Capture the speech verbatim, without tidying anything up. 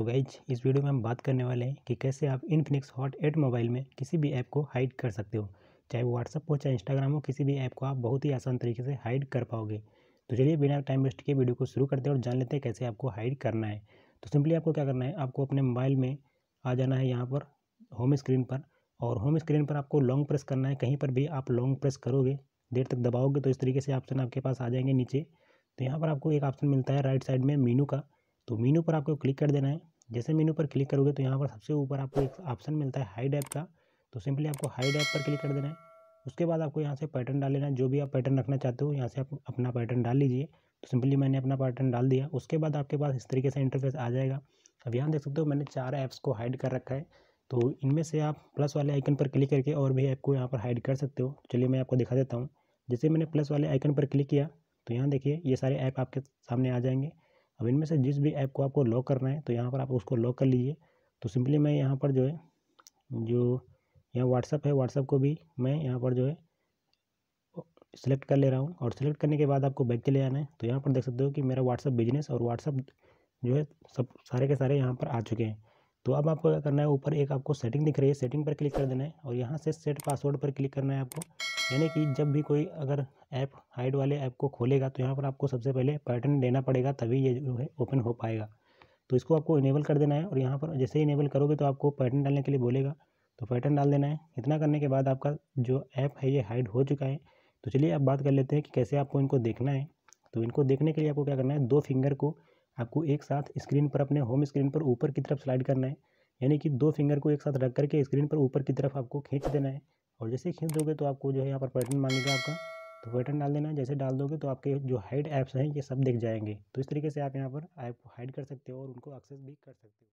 Guys इस video में हम बात करने वाले हैं कि कैसे आप इनफिनिक्स हॉट एट मोबाइल में किसी भी ऐप को हाइड कर सकते हो। चाहे वो व्हाट्सअप हो चाहे इंस्टाग्राम हो, किसी भी ऐप को आप बहुत ही आसान तरीके से हाइड कर पाओगे। तो चलिए बिना टाइम वेस्ट किए वीडियो को शुरू करते हैं और जान लेते हैं कैसे आपको हाइड करना है। तो सिंपली आपको क्या करना है, आपको अपने मोबाइल में आ जाना है यहाँ पर होम स्क्रीन पर, और होम स्क्रीन पर आपको लॉन्ग प्रेस करना है। कहीं पर भी आप लॉन्ग प्रेस करोगे, देर तक दबाओगे तो इस तरीके से ऑप्शन आपके पास आ जाएंगे नीचे। तो यहाँ पर आपको एक ऑप्शन मिलता है राइट साइड में मीनू का, तो मीनू पर आपको क्लिक कर देना है। जैसे मीनू पर क्लिक करोगे तो यहाँ पर सबसे ऊपर आपको एक ऑप्शन मिलता है हाइड ऐप का, तो सिंपली आपको हाइड ऐप पर क्लिक कर देना है। उसके बाद आपको यहाँ से पैटर्न डाल लेना है, जो भी आप पैटर्न रखना चाहते हो यहाँ से आप अपना पैटर्न डाल लीजिए। तो सिंपली मैंने अपना पैटर्न डाल दिया। उसके बाद आपके पास इस तरीके से इंटरफेस आ जाएगा। अब यहाँ देख सकते हो मैंने चार ऐप्स को हाइड कर रखा है, तो इनमें से आप प्लस वाले आइकन पर क्लिक करके और भी ऐप को यहाँ पर हाइड कर सकते हो। चलिए मैं आपको दिखा देता हूँ। जैसे मैंने प्लस वाले आइकन पर क्लिक किया तो यहाँ देखिए ये सारे ऐप आपके सामने आ जाएंगे। अब इनमें से जिस भी ऐप को आपको लॉक करना है तो यहाँ पर आप उसको लॉक कर लीजिए। तो सिंपली मैं यहाँ पर जो है जो यहाँ व्हाट्सअप है, व्हाट्सअप को भी मैं यहाँ पर जो है सिलेक्ट कर ले रहा हूँ। और सिलेक्ट करने के बाद आपको बैक चले आना है। तो यहाँ पर देख सकते हो कि मेरा व्हाट्सअप बिजनेस और व्हाट्सअप जो है सब सारे के सारे यहाँ पर आ चुके हैं। तो अब आपको क्या करना है, ऊपर एक आपको सेटिंग दिख रही है, सेटिंग पर क्लिक कर देना है और यहाँ से सेट पासवर्ड पर क्लिक करना है आपको। यानी कि जब भी कोई अगर ऐप हाइड वाले ऐप को खोलेगा तो यहाँ पर आपको सबसे पहले पैटर्न देना पड़ेगा, तभी ये जो है ओपन हो पाएगा। तो इसको आपको इनेबल कर देना है और यहाँ पर जैसे ही इनेबल करोगे तो आपको पैटर्न डालने के लिए बोलेगा, तो पैटर्न डाल देना है। इतना करने के बाद आपका जो ऐप है ये हाइड हो चुका है। तो चलिए अब बात कर लेते हैं कि कैसे आपको इनको देखना है। तो इनको देखने के लिए आपको क्या करना है, दो फिंगर को आपको एक साथ स्क्रीन पर अपने होम स्क्रीन पर ऊपर की तरफ स्लाइड करना है। यानी कि दो फिंगर को एक साथ रख करके स्क्रीन पर ऊपर की तरफ आपको खींच देना है। और जैसे खींच दोगे तो आपको जो है यहाँ पर पैटर्न मांगेगा आपका, तो पैटर्न डाल देना है। जैसे डाल दोगे तो आपके जो हाइड ऐप्स हैं ये सब दिख जाएंगे। तो इस तरीके से आप यहाँ पर ऐप को हाइड कर सकते हो और उनको एक्सेस भी कर सकते हो।